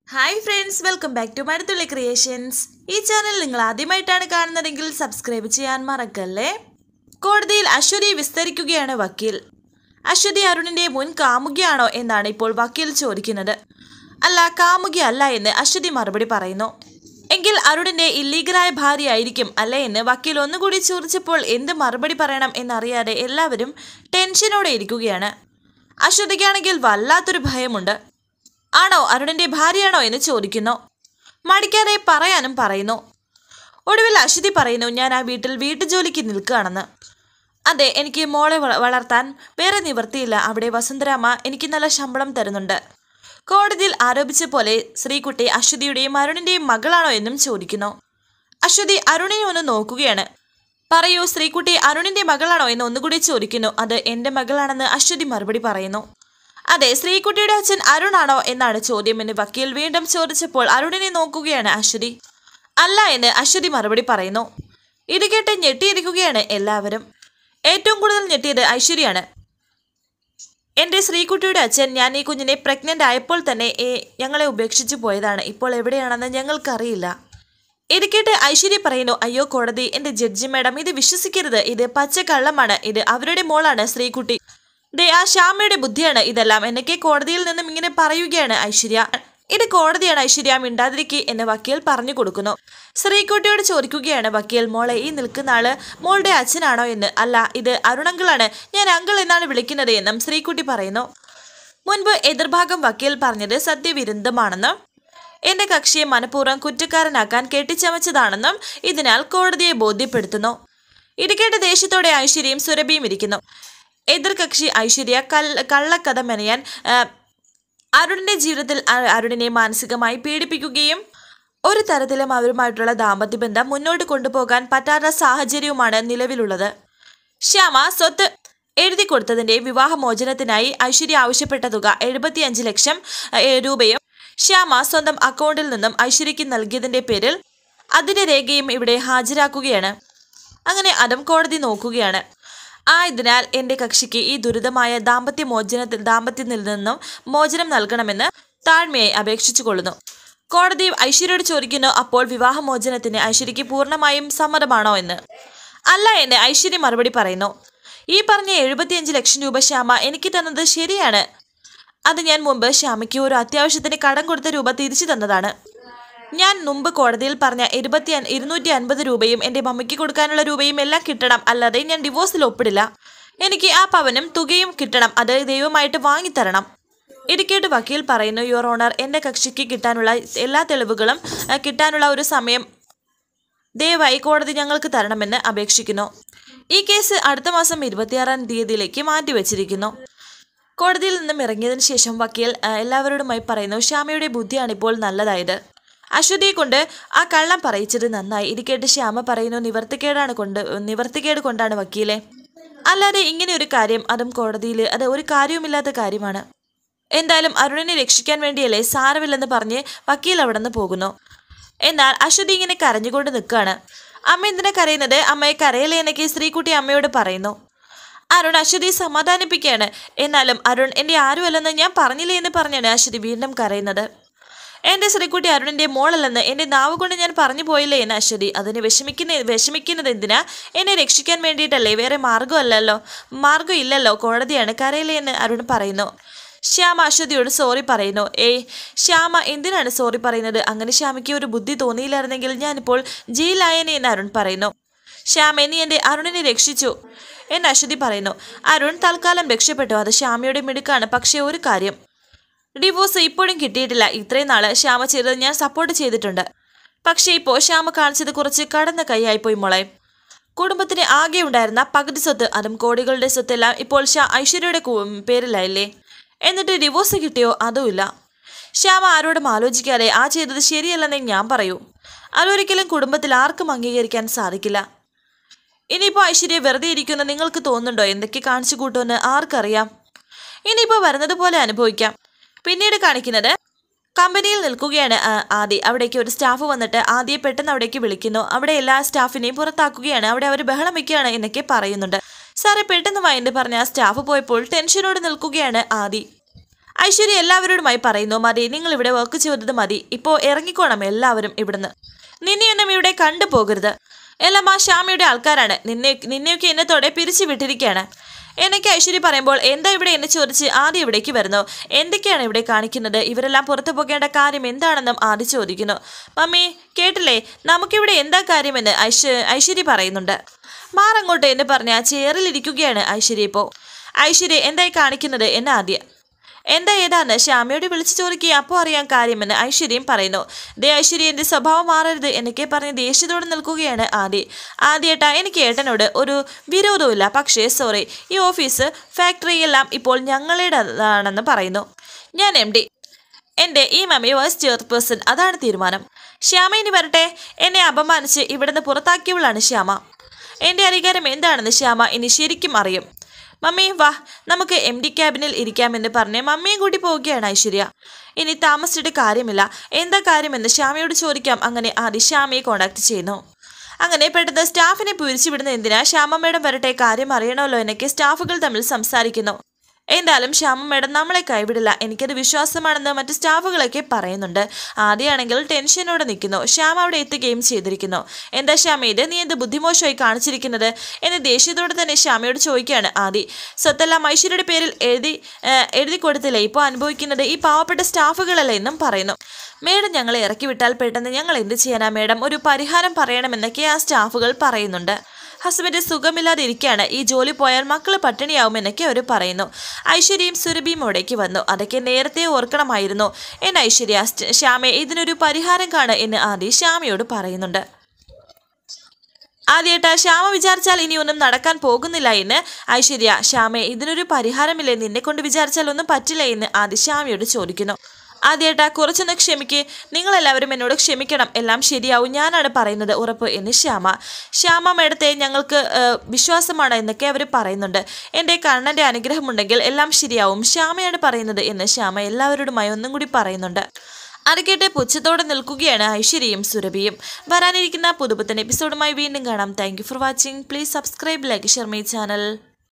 Hi friends, welcome back to Mazhathulli creations. ഈ channel നിങ്ങൾ ആദ്യമായിട്ടാണ് കാണുന്നതെങ്കിൽ സബ്സ്ക്രൈബ് ചെയ്യാൻ മറക്കല്ലേ. കോടതിയിൽ അശ്വതി വിസ്തരിക്കുകയാണ് വക്കീൽ. അശ്വതി അരുണിന്റെ മുൻ കാമുകിയാണോ എന്നാണ് ഇപ്പോൾ വക്കീൽ ചോദിക്കുന്നത്. അല്ല, കാമുകിയല്ല എന്ന് അശ്വതി മറുപടി പറയുന്നു. എങ്കിൽ അരുണിന്റെ ഇല്ലീഗലായ ഭാര്യയായിരിക്കും അല്ലേ എന്ന് വക്കീൽ ഒന്നുകൂടി ചോദിച്ചപ്പോൾ എന്ത് മറുപടി പറയണം എന്നറിയാതെ എല്ലാവരും ടെൻഷനോടെ ഇരിക്കുകയാണ്. അശ്വതിക്കാണെങ്കിൽ വല്ലാത്തൊരു ഭയമുണ്ട്. ആണോ, അരുണിന്റെ ഭാര്യയാണോ എന്ന് ചോദിക്കുന്നു. മടിക്കാതെ പറയാനും പറയുന്നു. ഒടുവിൽ അശ്വതി പറയുന്നു, ഞാൻ ആ വീട്ടുജോലിക്ക് നിൽക്കുകയാണെന്ന്. അതെ, എനിക്ക് മോളെ വളർത്താൻ വേറെ നിവൃത്തിയില്ല. അവിടെ വസുന്ധരാമ്മ എനിക്ക് നല്ല ശമ്പളം തരുന്നുണ്ട്. കോടതിയിൽ ആരോപിച്ച പോലെ ശ്രീകുട്ടി അശ്വതിയുടെയും അരുണിന്റെയും മകളാണോ എന്നും ചോദിക്കുന്നു. അശ്വതി അരുണിനെ ഒന്ന് നോക്കുകയാണ്. പറയൂ, ശ്രീകുട്ടി അരുണിന്റെ മകളാണോ എന്ന് ഒന്നുകൂടി ചോദിക്കുന്നു. അത് എന്റെ മകളാണെന്ന് അശ്വതി മറുപടി പറയുന്നു. അതെ, ശ്രീകുട്ടിയുടെ അച്ഛൻ അരുണാണോ എന്നാണ് ചോദ്യം എന്ന് വക്കീൽ വീണ്ടും ചോദിച്ചപ്പോൾ അരുണിനെ നോക്കുകയാണ് അശ്വതി. അല്ല എന്ന് അശ്വതി മറുപടി പറയുന്നു. ഇത് കേട്ട് ഞെട്ടിയിരിക്കുകയാണ് എല്ലാവരും. ഏറ്റവും കൂടുതൽ ഞെട്ടിയത് ഐശ്വര്യയാണ്. എൻ്റെ ശ്രീകുട്ടിയുടെ അച്ഛൻ ഞാൻ ഈ കുഞ്ഞിനെ പ്രഗ്നന്റ് ആയപ്പോൾ തന്നെ ഞങ്ങളെ ഉപേക്ഷിച്ചു പോയതാണ്. ഇപ്പോൾ എവിടെയാണെന്ന് ഞങ്ങൾക്കറിയില്ല. ഇത് കേട്ട് ഐശ്വര്യ പറയുന്നു, അയ്യോ കോടതി, എൻ്റെ ജഡ്ജി മാഡം, ഇത് വിശ്വസിക്കരുത്. ഇത് പച്ചക്കള്ളമാണ്. ഇത് അവരുടെ മോളാണ് ശ്രീകുട്ടി. ആ ശ്യാമയുടെ ബുദ്ധിയാണ് ഇതെല്ലാം എന്നൊക്കെ കോടതിയിൽ നിന്നും ഇങ്ങനെ പറയുകയാണ് ഐശ്വര്യ. ഇത് കോടതിയാണ് ഐശ്വര്യ, മിണ്ടാതിരിക്കുക എന്ന് വക്കീൽ പറഞ്ഞു കൊടുക്കുന്നു. ശ്രീകുട്ടിയോട് ചോദിക്കുകയാണ് വക്കീൽ, മോളെ ഈ നിൽക്കുന്ന ആള് മോളുടെ അച്ഛനാണോ എന്ന്. അല്ല, ഇത് അരുണങ്കിളാണ്, ഞാൻ അങ്കിൾ എന്നാണ് വിളിക്കുന്നത് എന്നും ശ്രീകുട്ടി പറയുന്നു. മുൻപ് എതിർഭാഗം വക്കീൽ പറഞ്ഞത് സത്യവിരുദ്ധമാണെന്നും എന്റെ കക്ഷിയെ മനഃപൂർവ്വം കുറ്റക്കാരനാക്കാൻ കെട്ടിച്ചമച്ചതാണെന്നും ഇതിനാൽ കോടതിയെ ബോധ്യപ്പെടുത്തുന്നു. ഇത് കേട്ട് ദേഷ്യത്തോടെ ഐശ്വര്യയും സുരഭിയും ഇരിക്കുന്നു. എതിർകക്ഷി ഐശ്വര്യ കള്ളക്കഥ മെനയാൻ അരുണിന്റെ ജീവിതത്തിൽ അരുണിനെ മാനസികമായി പീഡിപ്പിക്കുകയും ഒരു തരത്തിലും അവരുമായിട്ടുള്ള ദാമ്പത്യബന്ധം മുന്നോട്ട് കൊണ്ടുപോകാൻ പറ്റാത്ത സാഹചര്യവുമാണ് നിലവിലുള്ളത്. ശ്യാമ സ്വത്ത് എഴുതി കൊടുത്തതിന്റെ വിവാഹമോചനത്തിനായി ഐശ്വര്യ ആവശ്യപ്പെട്ട തുക 75 ലക്ഷം രൂപയും ശ്യാമ സ്വന്തം അക്കൗണ്ടിൽ നിന്നും ഐശ്വര്യയ്ക്ക് നൽകിയതിന്റെ പേരിൽ അതിന്റെ രേഖയും ഇവിടെ ഹാജരാക്കുകയാണ്. അങ്ങനെ അതും കോടതി നോക്കുകയാണ്. ഇതിനാൽ എൻ്റെ കക്ഷിക്ക് ഈ ദുരിതമായ ദാമ്പത്യത്തിൽ നിന്നും മോചനം നൽകണമെന്ന് താഴ്മയായി അപേക്ഷിച്ചു കൊള്ളുന്നു. കോടതി ഐശ്വര്യയോട് ചോദിക്കുന്നു, അപ്പോൾ വിവാഹമോചനത്തിന് ഐശ്വര്യയ്ക്ക് പൂർണ്ണമായും സമ്മതമാണോ എന്ന്. അല്ല എന്ന് ഐശ്വര്യ മറുപടി പറയുന്നു. ഈ പറഞ്ഞ 75 ലക്ഷം രൂപ ശ്യാമ എനിക്ക് തന്നത് ശരിയാണ്. അത് ഞാൻ മുമ്പ് ശ്യാമയ്ക്ക് ഒരു അത്യാവശ്യത്തിന് കടം കൊടുത്ത രൂപ തിരിച്ചു തന്നതാണ്. ഞാൻ മുമ്പ് കോടതിയിൽ പറഞ്ഞ 250 രൂപയും എൻ്റെ മമ്മിക്ക് കൊടുക്കാനുള്ള രൂപയും എല്ലാം കിട്ടണം, അല്ലാതെ ഞാൻ ഡിവോഴ്സിൽ ഒപ്പിടില്ല. എനിക്ക് ആ പവനും തുകയും കിട്ടണം, അത് ദൈവമായിട്ട് വാങ്ങിത്തരണം. ഇരിക്കേട്ട് വക്കീൽ പറയുന്നു, യുവർ ഓണർ, എൻ്റെ കക്ഷിക്ക് കിട്ടാനുള്ള എല്ലാ തെളിവുകളും കിട്ടാനുള്ള ഒരു സമയം ദയവായി കോടതി ഞങ്ങൾക്ക് തരണമെന്ന് അപേക്ഷിക്കുന്നു. ഈ കേസ് അടുത്ത മാസം 26-ാം തീയതിയിലേക്ക് മാറ്റിവെച്ചിരിക്കുന്നു. കോടതിയിൽ നിന്നും ഇറങ്ങിയതിനു ശേഷം വക്കീൽ എല്ലാവരോടുമായി പറയുന്നു, ശ്യാമയുടെ ബുദ്ധിയാണ് ഇപ്പോൾ നല്ലതായത്. അശ്വതിയെ കൊണ്ട് ആ കള്ളം പറയിച്ചത് നന്നായി. ഇത് കേട്ട് ശ്യാമ പറയുന്നു, നിവർത്തിക്കേട് കൊണ്ടാണ് വക്കീലെ, അല്ലാതെ ഇങ്ങനെ ഒരു കാര്യം, അതും കോടതിയിൽ, അത് ഒരു കാര്യവുമില്ലാത്ത കാര്യമാണ്. എന്തായാലും അരുണിനെ രക്ഷിക്കാൻ വേണ്ടിയല്ലേ, സാരമില്ലെന്ന് പറഞ്ഞ് വക്കീൽ അവിടെ നിന്ന് പോകുന്നു. എന്നാൽ അശ്വതി ഇങ്ങനെ കരഞ്ഞുകൊണ്ട് നിൽക്കുകയാണ്. അമ്മ എന്തിനാ കരയുന്നത്, അമ്മയെ കരയല്ലേ എന്നൊക്കെ ശ്രീകുട്ടി അമ്മയോട് പറയുന്നു. അരുൺ അശ്വതിയെ സമാധാനിപ്പിക്കുകയാണ്. എന്നാലും അരുൺ എൻ്റെ ആരുമല്ലെന്ന് ഞാൻ പറഞ്ഞില്ലേ എന്ന് പറഞ്ഞാണ് അശ്വതി വീണ്ടും കരയുന്നത്. എൻ്റെ ശ്രീകുട്ടി അരുണിൻ്റെ മോളല്ലെന്ന് എൻ്റെ നാവ് കൊണ്ട് ഞാൻ പറഞ്ഞു പോയില്ലേ എന്ന് അശ്വതി. അതിന് വിഷമിക്കുന്നത് എന്തിനാ, എന്നെ രക്ഷിക്കാൻ വേണ്ടിയിട്ടല്ലേ, വേറെ മാർഗം ഇല്ലല്ലോ, കോടതിയാണ്, കരയില്ലേ എന്ന് അരുൺ പറയുന്നു. ശ്യാമ അശ്വതിയോട് സോറി പറയുന്നു. ശ്യാമ എന്തിനാണ് സോറി പറയുന്നത്, അങ്ങനെ ശ്യാമയ്ക്ക് ഒരു ബുദ്ധി തോന്നിയില്ലായിരുന്നെങ്കിൽ ഞാനിപ്പോൾ ജയിലായേനെ എന്ന് അരുൺ പറയുന്നു. ശ്യാമ, നീ എൻ്റെ അരുണിനെ രക്ഷിച്ചു എന്ന് അശ്വതി പറയുന്നു. അരുൺ തൽക്കാലം രക്ഷപ്പെട്ടു, അത് ശ്യാമയുടെ മിടുക്കാണ്. പക്ഷേ ഒരു കാര്യം, ഡിവോഴ്സ് ഇപ്പോഴും കിട്ടിയിട്ടില്ല. ഇത്രയും നാള് ശ്യാമ ചെയ്തത് ഞാൻ സപ്പോർട്ട് ചെയ്തിട്ടുണ്ട്. പക്ഷേ ഇപ്പോൾ ശ്യാമ കാണിച്ചത് കുറച്ച് കടന്ന കൈയായിപ്പോയി മോളെ. കുടുംബത്തിന് ആകെ ഉണ്ടായിരുന്ന പകുതി സ്വത്ത്, അതും കോടികളുടെ സ്വത്തെല്ലാം ഇപ്പോൾ ഐശ്വര്യയുടെ പേരിലായില്ലേ. എന്നിട്ട് ഡിവോഴ്സ് കിട്ടിയോ, അതുമില്ല. ശ്യാമ ആരോടും ആലോചിക്കാതെ ആ ചെയ്തത് ശരിയല്ലെന്നേ ഞാൻ പറയൂ. അതൊരിക്കലും കുടുംബത്തിൽ ആർക്കും അംഗീകരിക്കാൻ സാധിക്കില്ല. ഇനിയിപ്പോൾ ഐശ്വര്യ വെറുതെ ഇരിക്കുന്ന നിങ്ങൾക്ക് തോന്നുന്നുണ്ടോ, എന്തൊക്കെ കാണിച്ചു കൂട്ടുമെന്ന് ആർക്കറിയാം. ഇനിയിപ്പോൾ വരുന്നത് പോലെ അനുഭവിക്കാം. പിന്നീട് കാണിക്കുന്നത് കമ്പനിയിൽ നിൽക്കുകയാണ് ആദി. അവിടേക്ക് ഒരു സ്റ്റാഫ് വന്നിട്ട് ആദിയെ പെട്ടെന്ന് അവിടേക്ക് വിളിക്കുന്നു. അവിടെ എല്ലാ സ്റ്റാഫിനെയും പുറത്താക്കുകയാണ്. അവിടെ അവർ ബഹളം വയ്ക്കുകയാണ് എന്നൊക്കെ പറയുന്നുണ്ട്. സാറേ പെട്ടെന്ന് വൈകിട്ട് പറഞ്ഞ ആ സ്റ്റാഫ് പോയപ്പോൾ ടെൻഷനോട് നിൽക്കുകയാണ് ആദി. ഐശ്വര്യ എല്ലാവരോടുമായി പറയുന്നു, മതി, നിങ്ങൾ ഇവിടെ വർക്ക് ചെയ്തത് മതി, ഇപ്പോൾ ഇറങ്ങിക്കോണം എല്ലാവരും ഇവിടുന്ന്. നിന്നെയൊന്നും ഇവിടെ കണ്ടുപോകരുത്. എല്ലാം ആ ശ്യാമയുടെ ആൾക്കാരാണ്. നിന്നെയൊക്കെ എന്നത്തോടെ പിരിച്ചു വിട്ടിരിക്കുകയാണ് എന്നൊക്കെ ഐശ്വര്യ പറയുമ്പോൾ, എന്താ ഇവിടെ എന്ന് ചോദിച്ച് ആദ്യം ഇവിടേക്ക് വരുന്നു. എന്തൊക്കെയാണ് ഇവിടെ കാണിക്കുന്നത്? ഇവരെല്ലാം പുറത്തു പോകേണ്ട കാര്യം എന്താണെന്നും ആദ്യം ചോദിക്കുന്നു. മമ്മി കേട്ടില്ലേ, നമുക്കിവിടെ എന്താ കാര്യമെന്ന് ഐശ്വര്യ പറയുന്നുണ്ട്. മാറങ്ങോട്ട് എന്ന് പറഞ്ഞ ചെയറിലിരിക്കുകയാണ് ഐശ്വര്യ. ഇപ്പോൾ ഐശ്വര്യ എന്തായി കാണിക്കുന്നത് എന്ന് ആദ്യം ഏതാന്ന് ശ്യാമയോട് വിളിച്ചു ചോദിക്കുക, അപ്പോൾ അറിയാൻ കാര്യമെന്ന് ഐശ്വര്യയും പറയുന്നു. ഐശ്വര്യ എൻ്റെ സ്വഭാവം മാറരുത് എന്നൊക്കെ പറഞ്ഞ് ദേഷ്യത്തോടെ നിൽക്കുകയാണ് ആദ്യേട്ടാ, എനിക്ക് ഏട്ടനോട് ഒരു വിരോധവുമില്ല, പക്ഷേ സോറി, ഈ ഓഫീസ് ഫാക്ടറി എല്ലാം ഇപ്പോൾ ഞങ്ങളുടേതാണെന്ന് പറയുന്നു. ഞാൻ MD, എൻ്റെ ഈ മമ്മി വൈസ് ചെയർപേഴ്സൺ, അതാണ് തീരുമാനം. ശ്യാമ ഇനി വരട്ടെ. എന്നെ അപമാനിച്ച് ഇവിടുന്ന് പുറത്താക്കിയവളാണ് ശ്യാമ. എൻ്റെ അധികാരം എന്താണെന്ന് ശ്യാമ ഇനി ശരിക്കും അറിയും. മമ്മി വാ, നമുക്ക് MD ക്യാബിനിൽ ഇരിക്കാമെന്ന് പറഞ്ഞ് മമ്മിയും കൂട്ടി പോവുകയാണ് ഐശ്വര്യ. ഇനി താമസിച്ചിട്ട് കാര്യമില്ല, എന്താ കാര്യമെന്ന് ശ്യാമയോട് ചോദിക്കാം. അങ്ങനെ ആദ്യം ശ്യാമയെ കോണ്ടാക്ട് ചെയ്യുന്നു. അങ്ങനെ പെട്ടെന്ന് സ്റ്റാഫിനെ പിരിച്ചുവിടുന്ന എന്തിനാ, ശ്യാമ മേഡം വരട്ടെ, കാര്യം അറിയണമല്ലോ എന്നൊക്കെ സ്റ്റാഫുകൾ തമ്മിൽ സംസാരിക്കുന്നു. എന്തായാലും ശ്യാമ മേഡം നമ്മളെ കൈവിടില്ല, എനിക്കത് വിശ്വാസമാണെന്ന് മറ്റ് സ്റ്റാഫുകളൊക്കെ പറയുന്നുണ്ട്. ആദ്യമാണെങ്കിൽ ടെൻഷനോടെ നിൽക്കുന്നു. ശ്യാമ അവിടെ എത്തുകയും ചെയ്തിരിക്കുന്നു. എന്താ ശ്യാമ ഇത്, നീ എന്ത് ബുദ്ധിമോശമായി കാണിച്ചിരിക്കുന്നത് എന്ന് ദേഷ്യത്തോടെ തന്നെ ശ്യാമയോട് ചോദിക്കുകയാണ് ആദി. സ്വത്തെല്ലാം ഐശ്വര്യയുടെ പേരിൽ എഴുതി കൊടുത്തില്ലേ, ഇപ്പോൾ അനുഭവിക്കുന്നത് ഈ പാവപ്പെട്ട സ്റ്റാഫുകളല്ലേ എന്നും പറയുന്നു. മേഡം ഞങ്ങളെ ഇറക്കി വിട്ടാൽ പെട്ടെന്ന് ഞങ്ങൾ എന്ത് ചെയ്യാനാ മേഡം, ഒരു പരിഹാരം പറയണമെന്നൊക്കെ ആ സ്റ്റാഫുകൾ പറയുന്നുണ്ട്. ഹസ്ബൻഡ് സുഖമില്ലാതെ ഇരിക്കുകയാണ്, ഈ ജോലി പോയാൽ മക്കൾ പട്ടിണിയാവുമെന്നൊക്കെ അവർ പറയുന്നു. ഐശ്വര്യയും സുരഭിയും അവിടേക്ക് വന്നു. അതൊക്കെ നേരത്തെ ഓർക്കണമായിരുന്നു എന്ന് ഐശ്വര്യ ശ്യാമയെ ഇതിനൊരു പരിഹാരം കാണുക എന്ന് ആദ്യം ശ്യാമയോട് പറയുന്നുണ്ട്. ആദ്യേട്ടാ, ശ്യാമ വിചാരിച്ചാൽ ഇനിയൊന്നും നടക്കാൻ പോകുന്നില്ല എന്ന് ഐശ്വര്യ ശ്യാമയെ ഇതിനൊരു പരിഹാരമില്ലേ, നിന്നെ കൊണ്ട് വിചാരിച്ചാൽ ഒന്നും പറ്റില്ല എന്ന് ആദ്യം ശ്യാമയോട് ചോദിക്കുന്നു. ആദ്യേട്ടാ, കുറച്ചൊന്ന് ക്ഷമിക്ക്, നിങ്ങളെല്ലാവരും എന്നോട് ക്ഷമിക്കണം, എല്ലാം ശരിയാവും, ഞാനാണ് പറയുന്നത് ഉറപ്പ് എന്ന് ശ്യാമ മേഡത്തെ ഞങ്ങൾക്ക് വിശ്വാസമാണ് എന്നൊക്കെ അവർ പറയുന്നുണ്ട്. എൻ്റെ കണ്ണൻ്റെ അനുഗ്രഹമുണ്ടെങ്കിൽ എല്ലാം ശരിയാവും, ശ്യാമയാണ് പറയുന്നത് എന്ന് ശ്യാമ എല്ലാവരോടുമായി ഒന്നും കൂടി പറയുന്നുണ്ട്. അത് കേട്ട് പുച്ഛത്തോടെ നിൽക്കുകയാണ് ഐശ്വര്യയും സുരഭിയും. വരാനിരിക്കുന്ന പുതുപുത്തൻ എപ്പിസോഡുമായി വീണ്ടും കാണാം. Thank you for watching. Please subscribe, like, share my channel.